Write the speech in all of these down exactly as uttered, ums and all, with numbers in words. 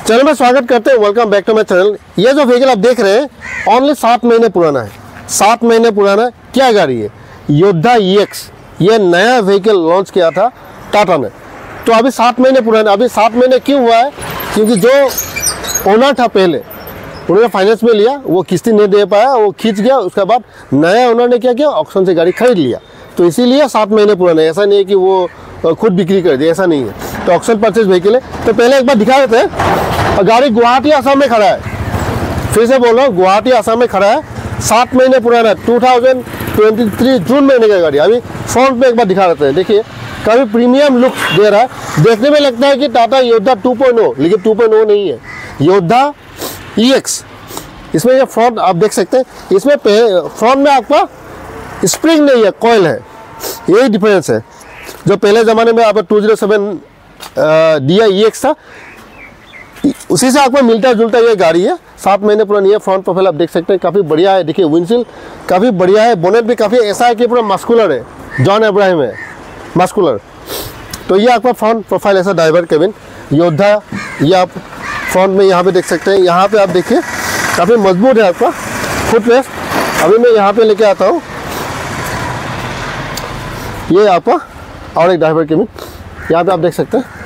Channel में स्वागत करते हैं। Welcome back to my channel. ये जो व्हीकल आप देख रहे हैं ओनली सात महीने पुराना है। सात महीने पुराना क्या गाड़ी है? योद्धा ई एक्स। ये नया व्हीकल लॉन्च किया था टाटा ने, तो अभी सात महीने पुराना। अभी सात महीने क्यों हुआ है? क्योंकि जो ओनर था पहले, उन्होंने फाइनेंस में लिया, वो किस्ती नहीं दे पाया, वो खींच गया। उसके बाद नया ओनर ने क्या किया, ऑक्शन से गाड़ी खरीद लिया, तो इसीलिए सात महीने पुराना है। ऐसा नहीं है कि वो खुद बिक्री कर दे, ऐसा नहीं है। तो ऑक्शन परचेज व्हीकल है। तो पहले एक बार दिखा देते हैं। गाड़ी गुवाहाटी आसाम में खड़ा है। फिर से बोल रहा हूँ, गुवाहाटी आसाम में खड़ा है। सात महीने पुराना है, two thousand twenty three June महीने का गाड़ी। अभी फ्रंट पे एक बार दिखा देते हैं। देखिए काफ़ी प्रीमियम लुक दे रहा है। देखने में लगता है कि टाटा योद्धा टू पॉइंट ओ, लेकिन टू पॉइंट ओ नहीं है, योद्धा ई एक्स। इसमें ये फ्रंट आप देख सकते हैं। इसमें फ्रंट में आपका स्प्रिंग नहीं है, कॉइल है। यही डिफरेंस है। जो पहले ज़माने में आपका two zero seven D I E X था, उसी से आपको मिलता जुलता ये गाड़ी है। सात महीने पुरानी है। फ्रंट प्रोफाइल आप देख सकते हैं, काफ़ी बढ़िया है। देखिए विंडशील्ड काफ़ी बढ़िया है। बोनेट भी काफ़ी ऐसा है कि पूरा मस्कुलर है, जॉन अब्राहम है मस्कुलर। तो ये आपका फ्रंट प्रोफाइल ऐसा ड्राइवर केबिन योद्धा। ये आप फ्रंट में यहाँ पे देख सकते हैं। यहाँ पे आप देखिए काफ़ी मजबूत है आपका फुटरेस्ट। अभी मैं यहाँ पे लेके आता हूँ। ये आपका और एक ड्राइवर केबिन यहाँ पे आप देख सकते हैं।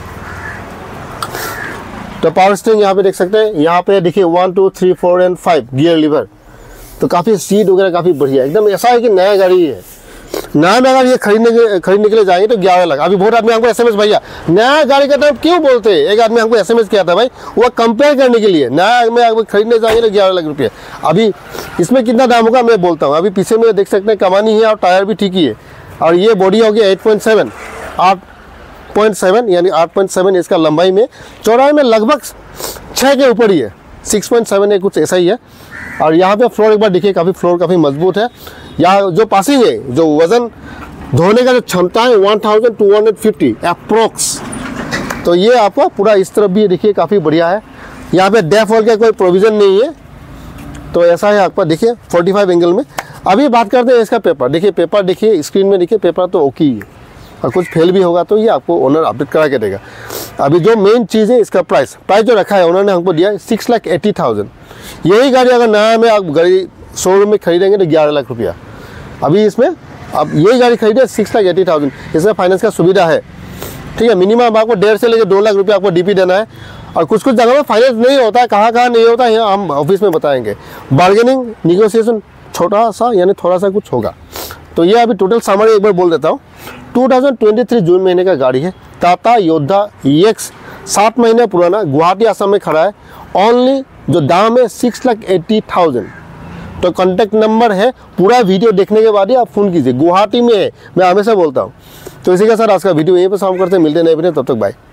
तो पावर स्टीयरिंग यहाँ पे देख सकते हैं। यहाँ पे देखिए one two three four and five gear lever. तो काफ़ी सीट वगैरह काफ़ी बढ़िया, एकदम ऐसा है कि नया गाड़ी है। नया में अगर ये खरीदने के खरीदने के लिए जाएंगे तो ग्यारह लाख। अभी बहुत आदमी हमको एसएमएस, भैया नया गाड़ी का दाम क्यों बोलते हैं? एक आदमी हमको एसएमएस किया था भाई, वो कंपेयर करने के लिए। नया में अगर खरीदने जाएंगे तो ग्यारह लाख रुपये। अभी इसमें कितना दाम होगा मैं बोलता हूँ। अभी पीछे में देख सकते हैं कमानी है और टायर भी ठीक ही है। और ये बॉडी हो गया एट पॉइंट सेवन, आठ पॉइंट सेवन यानी आठ पॉइंट सेवन इसका लंबाई में। चौड़ाई में लगभग छः के ऊपर ही है, सिक्स पॉइंट सेवन है, कुछ ऐसा ही है। और यहाँ पे फ्लोर एक बार देखिए, काफ़ी फ्लोर काफ़ी मजबूत है। यहाँ जो पासिंग है, जो वज़न धोने का जो क्षमता है one thousand two hundred fifty approx. तो ये आपका पूरा इस तरफ भी देखिए काफ़ी बढ़िया है। यहाँ पे डेफ वॉल का कोई प्रोविज़न नहीं है। तो ऐसा है आपका, देखिए फोर्टी फाइव एंगल में। अभी बात करते हैं इसका पेपर। देखिए पेपर देखिए स्क्रीन में, देखिए पेपर तो ओके ही है। और कुछ फेल भी होगा तो ये आपको ओनर अपडेट करा के देगा। अभी जो मेन चीज़ है इसका प्राइस प्राइस जो रखा है उन्होंने हमको दिया है सिक्स लाख एट्टी थाउजेंड। यही गाड़ी अगर नया में आप गाड़ी शोरूम में खरीदेंगे तो ग्यारह लाख रुपया। अभी इसमें अब यही गाड़ी खरीदे सिक्स लाख एट्टी थाउजेंड। इसमें फाइनेंस का सुविधा है, ठीक है। मिनिमम आपको डेढ़ से लेकर दो लाख रुपया आपको डीपी देना है। और कुछ कुछ जगह में फाइनेंस नहीं होता है, कहाँ कहाँ नहीं होता है यहाँ हम ऑफिस में बताएंगे। बार्गेनिंग निगोशिएशन छोटा सा यानी थोड़ा सा कुछ होगा। तो ये अभी टोटल समरी एक बार बोल देता हूँ। Two thousand twenty three June महीने का गाड़ी है, टाटा योद्धा ई एक्स। सात महीने पुराना, गुवाहाटी आसाम में खड़ा है। ओनली जो दाम है सिक्स लाख एट्टी थाउजेंड। तो कॉन्टैक्ट नंबर है, पूरा वीडियो देखने के बाद ही आप फ़ोन कीजिए। गुवाहाटी में है, मैं हमेशा बोलता हूँ। तो इसी के साथ आज का वीडियो यहीं पर शाम करते हैं। मिलते हैं नए वीडियो, तब तक बाय।